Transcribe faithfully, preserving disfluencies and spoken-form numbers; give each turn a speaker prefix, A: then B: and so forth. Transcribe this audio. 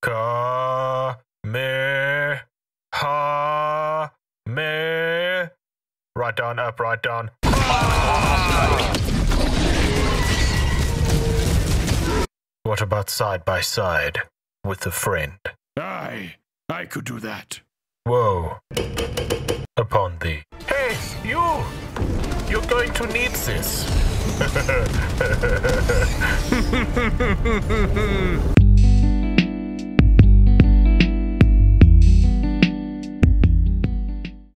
A: Ka me ha me. Right down, up, right down. What about side by side with a friend?
B: Aye, I could do that.
A: Whoa. Upon thee. Hey, you! You're going to need this.